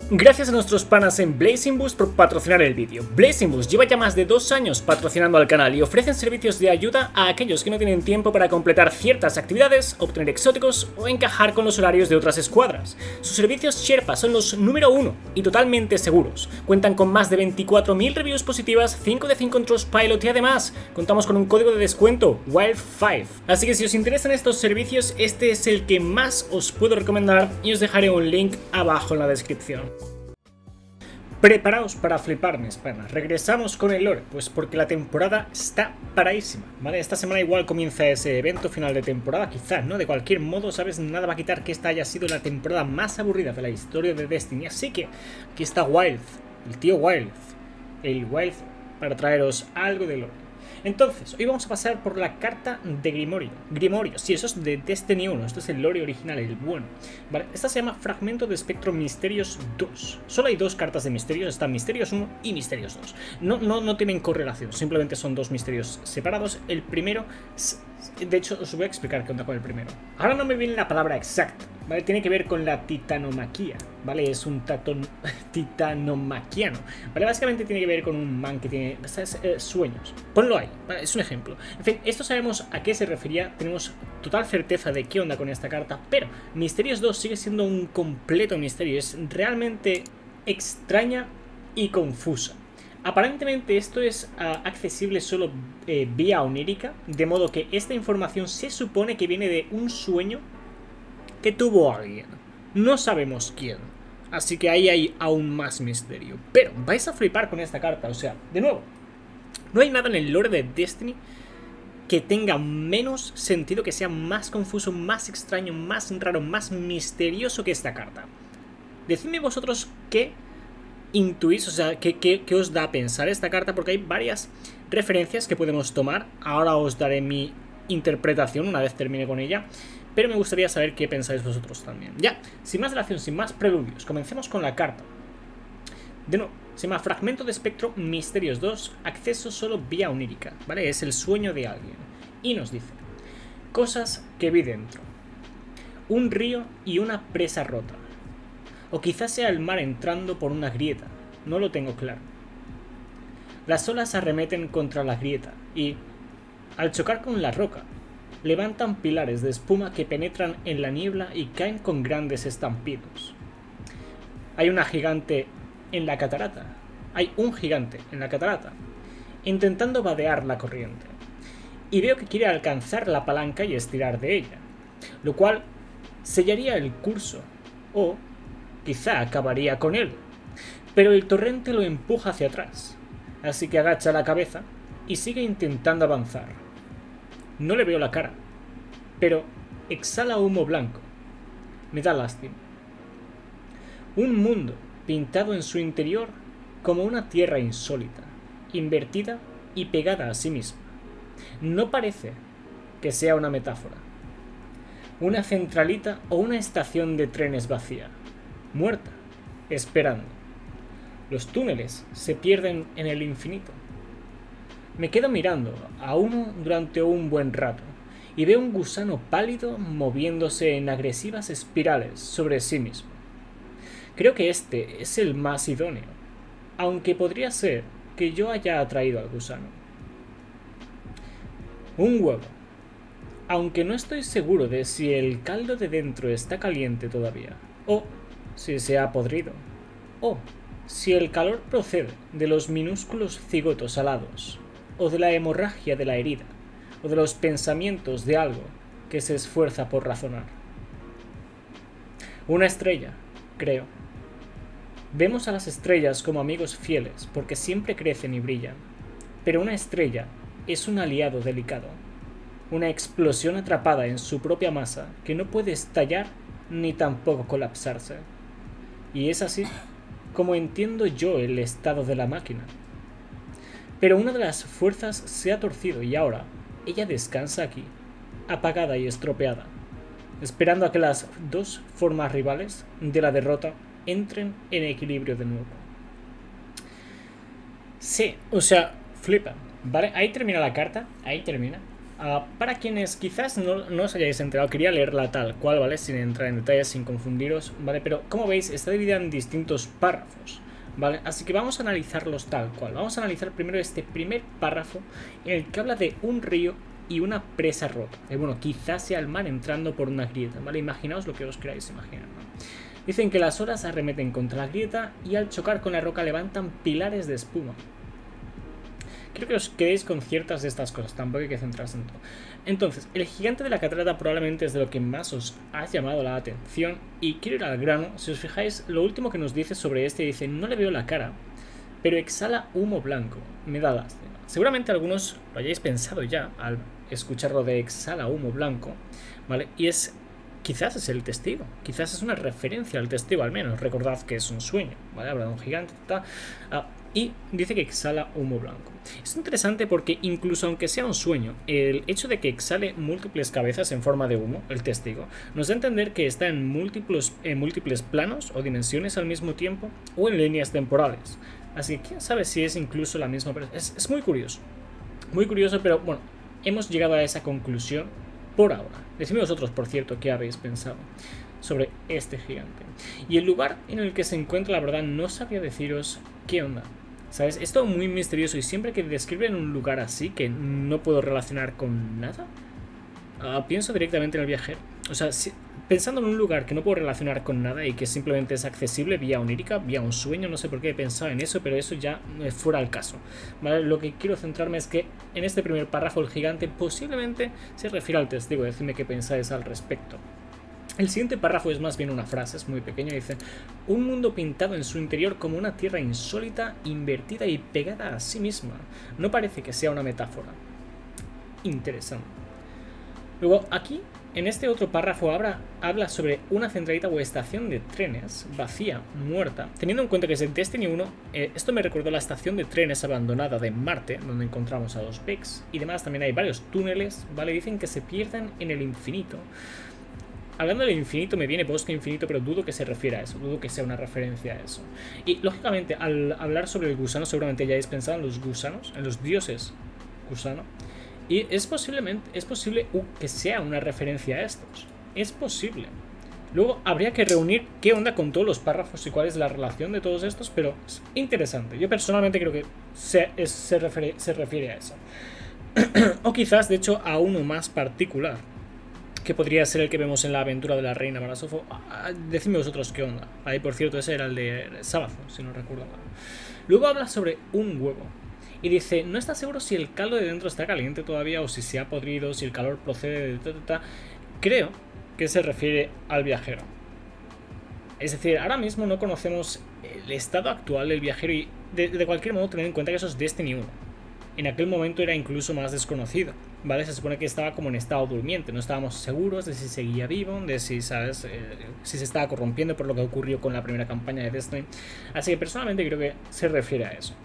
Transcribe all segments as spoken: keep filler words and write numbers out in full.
Gracias a nuestros panas en Blazing Boost por patrocinar el vídeo. Blazing Boost lleva ya más de dos años patrocinando al canal y ofrecen servicios de ayuda a aquellos que no tienen tiempo para completar ciertas actividades, obtener exóticos o encajar con los horarios de otras escuadras. Sus servicios Sherpa son los número uno y totalmente seguros. Cuentan con más de veinticuatro mil reviews positivas, cinco de cinco en Trustpilot y además contamos con un código de descuento, Wild cinco. Así que si os interesan estos servicios, este es el que más os puedo recomendar y os dejaré un link abajo en la descripción. Preparaos para flipar, mis panas. Regresamos con el lore, pues porque la temporada está paradísima, ¿vale? Esta semana igual comienza ese evento final de temporada, quizás, ¿no? De cualquier modo, ¿sabes? Nada va a quitar que esta haya sido la temporada más aburrida de la historia de Destiny. Así que aquí está Wild, el tío Wild, el Wild, para traeros algo de lore. Entonces, hoy vamos a pasar por la carta de Grimorio. Grimorio, sí, eso es de Destiny uno. Esto es el lore original, el bueno. Vale, esta se llama Fragmento de Espectro Misterios dos. Solo hay dos cartas de misterios, están Misterios uno y Misterios dos. No, no, no tienen correlación, simplemente son dos misterios separados. El primero, de hecho, os voy a explicar qué onda con el primero. Ahora no me viene la palabra exacta, ¿vale? Tiene que ver con la titanomaquia, ¿vale? Es un tatón titanomaquiano, ¿vale? Básicamente tiene que ver con un man que tiene ¿sabes? Eh, sueños. Ponlo ahí, ¿vale? Es un ejemplo. En fin, esto sabemos a qué se refería, tenemos total certeza de qué onda con esta carta, pero Misterios dos sigue siendo un completo misterio. Es realmente extraña y confusa. Aparentemente esto es uh, accesible solo eh, vía onírica, de modo que esta información se supone que viene de un sueño que tuvo alguien. No sabemos quién, así que ahí hay aún más misterio. Pero vais a flipar con esta carta, o sea, de nuevo, no hay nada en el lore de Destiny que tenga menos sentido, que sea más confuso, más extraño, más raro, más misterioso que esta carta. Decidme vosotros qué intuís, o sea, ¿qué, qué, qué os da a pensar esta carta? Porque hay varias referencias que podemos tomar. Ahora os daré mi interpretación una vez termine con ella, pero me gustaría saber qué pensáis vosotros también. Ya, sin más dilación, sin más preludios, comencemos con la carta. De nuevo, se llama Fragmento de Espectro Misterios dos, acceso solo vía onírica, ¿vale? Es el sueño de alguien. Y nos dice, cosas que vi dentro. Un río y una presa rota. O quizás sea el mar entrando por una grieta, no lo tengo claro. Las olas arremeten contra la grieta y, al chocar con la roca, levantan pilares de espuma que penetran en la niebla y caen con grandes estampidos. Hay una gigante en la catarata, hay un gigante en la catarata, intentando vadear la corriente, y veo que quiere alcanzar la palanca y estirar de ella, lo cual sellaría el curso, o quizá acabaría con él, pero el torrente lo empuja hacia atrás, así que agacha la cabeza y sigue intentando avanzar. No le veo la cara, pero exhala humo blanco. Me da lástima. Un mundo pintado en su interior como una tierra insólita, invertida y pegada a sí misma. No parece que sea una metáfora. Una centralita o una estación de trenes vacía. Muerta, esperando. Los túneles se pierden en el infinito. Me quedo mirando a uno durante un buen rato y veo un gusano pálido moviéndose en agresivas espirales sobre sí mismo. Creo que este es el más idóneo, aunque podría ser que yo haya atraído al gusano. Un huevo. Aunque no estoy seguro de si el caldo de dentro está caliente todavía, o si se ha podrido, o si el calor procede de los minúsculos cigotos alados, o de la hemorragia de la herida, o de los pensamientos de algo que se esfuerza por razonar. Una estrella, creo. Vemos a las estrellas como amigos fieles porque siempre crecen y brillan, pero una estrella es un aliado delicado, una explosión atrapada en su propia masa que no puede estallar ni tampoco colapsarse. Y es así como entiendo yo el estado de la máquina. Pero una de las fuerzas se ha torcido y ahora ella descansa aquí, apagada y estropeada, esperando a que las dos formas rivales de la derrota entren en equilibrio de nuevo. Sí, o sea, flipa, ¿vale? Ahí termina la carta, ahí termina. Uh, para quienes quizás no, no os hayáis enterado, quería leerla tal cual, ¿vale? Sin entrar en detalles, sin confundiros, ¿vale? Pero como veis, está dividida en distintos párrafos, ¿vale? Así que vamos a analizarlos tal cual. Vamos a analizar primero este primer párrafo en el que habla de un río y una presa rota. Eh, bueno, quizás sea el mar entrando por una grieta, ¿vale? Imaginaos lo que os queráis imaginar, ¿no? Dicen que las olas arremeten contra la grieta y al chocar con la roca levantan pilares de espuma. Quiero que os quedéis con ciertas de estas cosas, tampoco hay que centrarse en todo. Entonces, el gigante de la catarata probablemente es de lo que más os ha llamado la atención. Y quiero ir al grano. Si os fijáis, lo último que nos dice sobre este, dice: no le veo la cara, pero exhala humo blanco. Me da lástima. Seguramente algunos lo hayáis pensado ya al escucharlo de exhala humo blanco, ¿vale? Y es... quizás es el testigo, quizás es una referencia al testigo al menos. Recordad que es un sueño, ¿vale? Habla de un gigante, ta, ta, y dice que exhala humo blanco. Es interesante porque incluso aunque sea un sueño, el hecho de que exhale múltiples cabezas en forma de humo, el testigo, nos da a entender que está en múltiples, en múltiples planos o dimensiones al mismo tiempo o en líneas temporales. Así que quién sabe si es incluso la misma persona. Es, es muy curioso, muy curioso, pero bueno, hemos llegado a esa conclusión por ahora. Decidme vosotros, por cierto, qué habéis pensado sobre este gigante. Y el lugar en el que se encuentra, la verdad, no sabría deciros qué onda. ¿Sabes? Es todo muy misterioso y siempre que describen un lugar así que no puedo relacionar con nada, uh, pienso directamente en el viajero. O sea, si, pensando en un lugar que no puedo relacionar con nada y que simplemente es accesible vía onírica, vía un sueño, no sé por qué he pensado en eso, pero eso ya es fuera al caso, ¿vale? Lo que quiero centrarme es que en este primer párrafo el gigante posiblemente se refiere al testigo. Decidme qué pensáis al respecto. El siguiente párrafo es más bien una frase, es muy pequeño, dice: un mundo pintado en su interior como una tierra insólita, invertida y pegada a sí misma. No parece que sea una metáfora. Interesante. Luego aquí, en este otro párrafo, habla, habla sobre una centralita o estación de trenes vacía, muerta. Teniendo en cuenta que es el Destiny uno, eh, esto me recordó la estación de trenes abandonada de Marte, donde encontramos a los Vex. Y demás, también hay varios túneles, ¿vale? Dicen que se pierden en el infinito. Hablando del infinito me viene bosque infinito, pero dudo que se refiera a eso, dudo que sea una referencia a eso. Y lógicamente al hablar sobre el gusano seguramente ya hayáis pensado en los gusanos, en los dioses gusano. Y es posiblemente, es posible uh, que sea una referencia a estos, es posible. Luego habría que reunir qué onda con todos los párrafos y cuál es la relación de todos estos, pero es interesante. Yo personalmente creo que se, es, se, refiere, se refiere a eso. O quizás de hecho a uno más particular, que podría ser el que vemos en la aventura de la reina Marasofo. Decidme vosotros qué onda. Ahí, por cierto, ese era el de Sábazo, si no recuerdo mal. Luego habla sobre un huevo. Y dice: no está seguro si el caldo de dentro está caliente todavía o si se ha podrido, si el calor procede de... Ta, ta, ta. Creo que se refiere al viajero. Es decir, ahora mismo no conocemos el estado actual del viajero y de, de cualquier modo tened en cuenta que eso es Destiny uno. En aquel momento era incluso más desconocido, ¿vale? Se supone que estaba como en estado durmiente, no estábamos seguros de si seguía vivo, de si, ¿sabes? Eh, si se estaba corrompiendo por lo que ocurrió con la primera campaña de Destiny. Así que personalmente creo que se refiere a eso.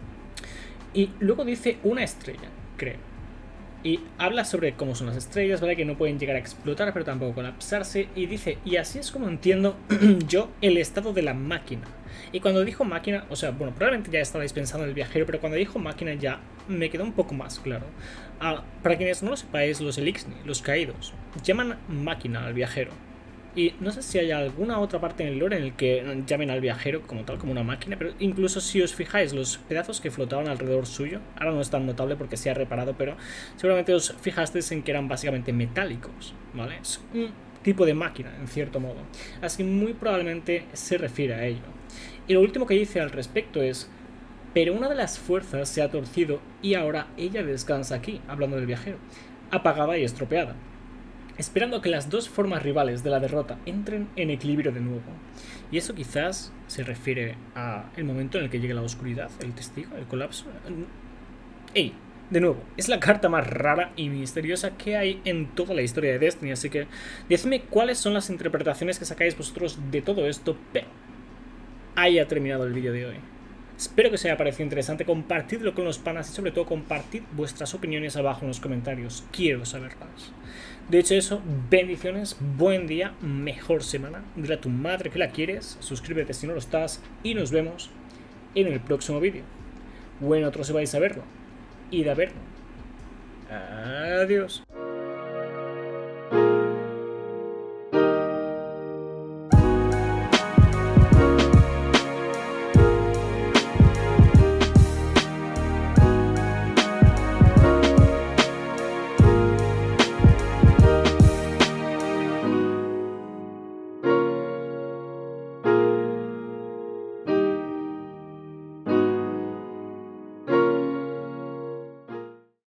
Y luego dice una estrella, creo. Y habla sobre cómo son las estrellas, ¿vale? Que no pueden llegar a explotar, pero tampoco colapsarse. Y dice, y así es como entiendo yo el estado de la máquina. Y cuando dijo máquina, o sea, bueno, probablemente ya estabais pensando en el viajero, pero cuando dijo máquina ya me quedó un poco más claro. Ah, para quienes no lo sepáis, los Elixni, los caídos, llaman máquina al viajero. Y no sé si hay alguna otra parte en el lore en el que llamen al viajero como tal, como una máquina, pero incluso si os fijáis, los pedazos que flotaban alrededor suyo, ahora no es tan notable porque se ha reparado, pero seguramente os fijasteis en que eran básicamente metálicos, ¿vale? Es un tipo de máquina, en cierto modo. Así que muy probablemente se refiere a ello. Y lo último que dice al respecto es: pero una de las fuerzas se ha torcido y ahora ella descansa aquí, hablando del viajero, apagada y estropeada, esperando a que las dos formas rivales de la derrota entren en equilibrio de nuevo. Y eso quizás se refiere a el momento en el que llegue la oscuridad, el testigo, el colapso. ¡Ey! De nuevo, es la carta más rara y misteriosa que hay en toda la historia de Destiny, así que decidme cuáles son las interpretaciones que sacáis vosotros de todo esto, pero ahí ha terminado el vídeo de hoy. Espero que os haya parecido interesante, compartidlo con los panas y sobre todo compartid vuestras opiniones abajo en los comentarios, quiero saberlas. De hecho eso, bendiciones, buen día, mejor semana, dile a tu madre que la quieres, suscríbete si no lo estás y nos vemos en el próximo vídeo. O en otro si vais a verlo, id a verlo. Adiós.